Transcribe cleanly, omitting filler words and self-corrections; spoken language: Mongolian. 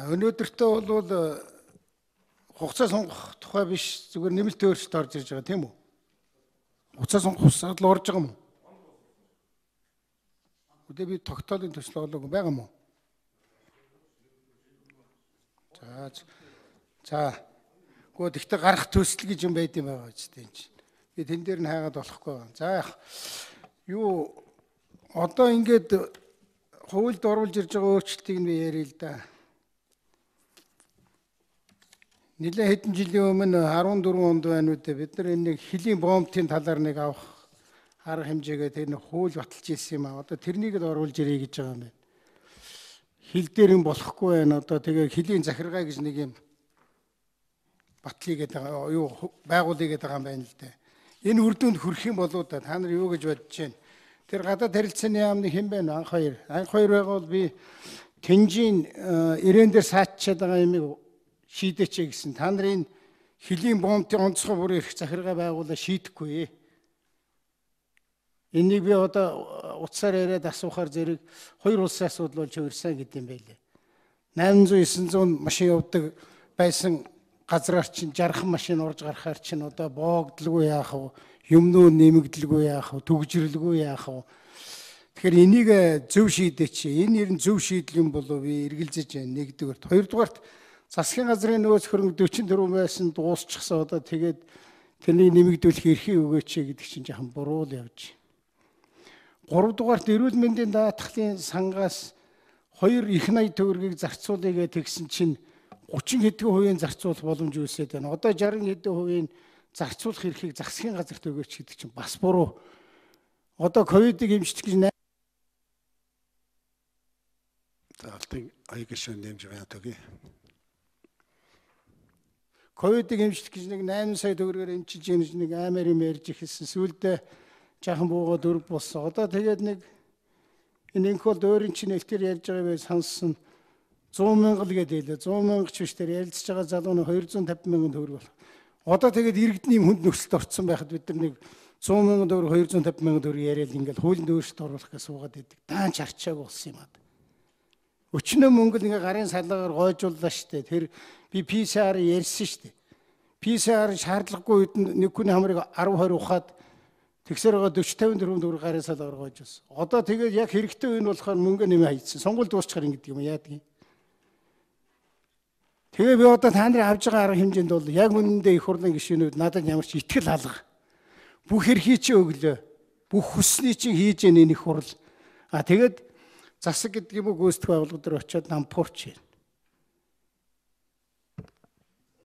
Өнөөдөртөө бол хугацаа сонгох тухай биш зүгээр нэмэлт өөрчлөлт орж ирж байгаа тийм үү? Хугацаа сонгох хугацаад л орж байгаа юм уу? Өдөө би тогтоолын төсөл олоогүй байгаа юм уу? За. Гэхдээ тэгтээ гарах төсөл гэж юм байд юм байгаа ч тийм чинь. Би тэн дээр нь хайгаад болохгүй байна. За яг юу одоо ингээд хуульд оруулж ирж байгаа өөрчлөлтийг нь яриа л да. Нилээн хэдэн жилийн өмнө 14 онд байна үү бид нар энэ хилийн бомбын талаар нэг авах арга хэмжээгээ тэр нэг хууль баталж ирсэн юм аа. Одоо тэрнийг л оруулж ирээ гэж байгаа юм байна. Хил дээр юм болохгүй байна. Одоо тэгээ хилийн захиргаа гэж нэг юм батлыг гэдэг юу байгуулъя гэдэг юм байна л дээ. Энэ үр дүнд хүрэх юм болоо да та нар юу гэж бодож байна? Тэр гадаад харилцааны яамны хэн байна? Анх хоёр байгаа бол би Тэнжийн ирээн дээр саачаад байгаа юмыг шийдээч гэсэн. Та нарын хилийн бомбын онцгой бүр их захиргаа байгуулаа шийдэхгүй. Энийг би одоо утсаар яриад асуухаар зэрэг хоёр улсын асуудал болж хувирсан гэдэг юм байлээ. 800 900 машин явдаг байсан газраар чинь 60 машин орж гарахаар чинь одоо боогдлгүй яах вэ? Юмнуу нэмэгдэлгүй яах вэ? Төгжрэлгүй яах вэ? Тэгэхээр энийг зөв шийдээч. Энэ ер нь зөв шийдэл юм болов би эргэлзэж байна. Нэгдүгээрт, хоёрдугаарт засгийн газрын нөөц хөрөнгө 44 байсан дуусчихсан одоо тэгээд тэрнийг нэмэгдүүлэх эрхийг өгөөч гэдэг чинь жоохон буруу л явж. Гуравдугаарт эрүүл мэндийн даатгалын сангаас 2 их 80 төгрөгийг зарцуулъя гэсэн чинь 30 хэдэн хувийн зарцуулах боломж үүсээд байна. Одоо 60 хэдэн хувийн зарцуулах эрхийг засгийн газарт өгөөч гэдэг чинь бас буруу. Одоо ковидыг эмчилж гэж Алтын аягийн нэмж байна төг. Ковидыг эмчлэх гэж нэг 8 сая төгрөгөөр эмчилж юм нэг аймаар юм ярьж ихсэн. Сүүлдээ жаахан буугаа дөрв болсон. Одоо тэгээд нэг энэ инхол өөрийн чинь нэлтэр ярьж байгаа бай сонссон 100 мянга л гэдэг хэлээ. 100 мянга ч биш тэр ярилцж байгаа залуу нь 250 мянган төгрөг болох. Одоо тэгээд иргэдний хүнд нөхцөлд орцсон байхад бид нар нэг 100 мянган төгрөг 250 мянган төгрөг яриад ингээл хуулийн өөрчлөлт оруулах гэж суугаад идэг. Даан чарчааг болсон юм аа. Өчнөө мөнгө л ингээ гарын салаагаар гойжууллаа штэ. Тэр би PCR ярьсан штэ. PCR шаардлагагүй үед нэг хүний хамрыг 10 20 ухаад тэгсээр байгаа 40 50 төгрөг гарын салаагаар гойжуулсан. Одоо тэгээд яг хэрэгтэй үн болохоор мөнгө нэмээ хайцсан. Сонгуульд дуусчихаар ингэдэг юм яадаг юм. Тэгээ би одоо та нарын авж байгаа арга хэмжээнд бол яг үнэндээ их хурлын гишүүнүүд надад ямар ч итгэл алга. Бүх эрхийг чи өглөө. Бүх хүссний чинь хийж яах нэг хурл. Тэгээд засаг гэдэг юм уу гүйцэтгэх байгууллага дээр очиод нампуурч.